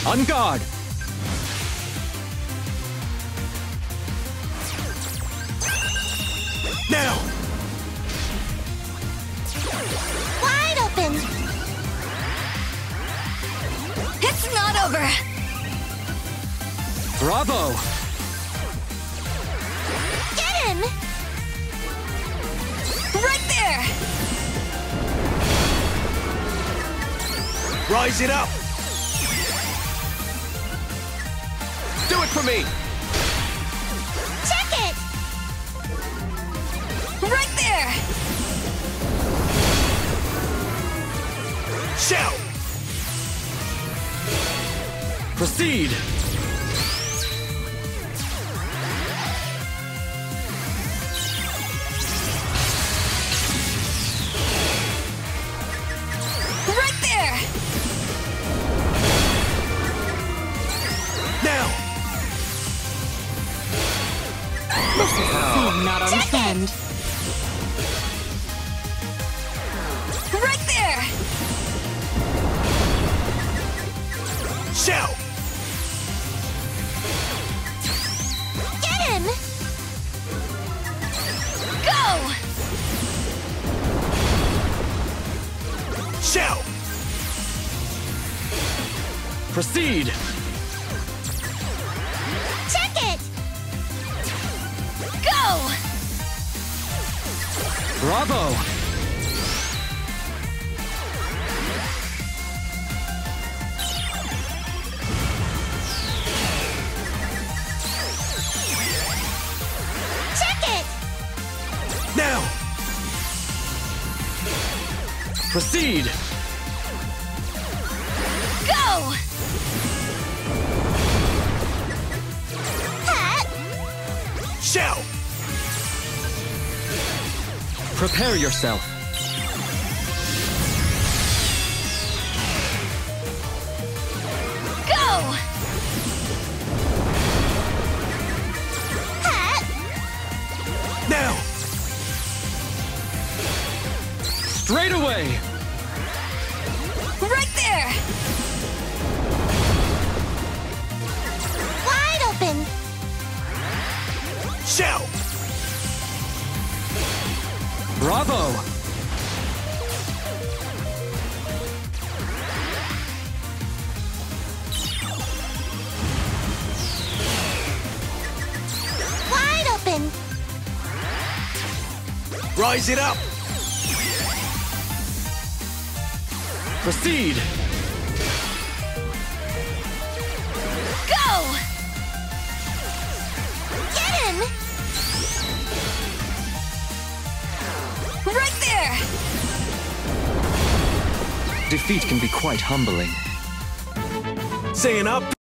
On guard! Now! Wide open! It's not over! Bravo! Get him! Right there! Rise it up! Do it for me! Check it! Right there! Shout! Proceed! Right there! Now! This is scene not on send. Right there! Shout! Get him! Go! Shout! Proceed! Check it! Go! Bravo! Check it! Now! Proceed! Go! Hat! Shout! Prepare yourself. Go! Hat! Now! Straight away! Right there! Wide open! Shout! Bravo! Wide open! Rise it up! Proceed! Go! Get him! Right there! Defeat can be quite humbling. Saying up!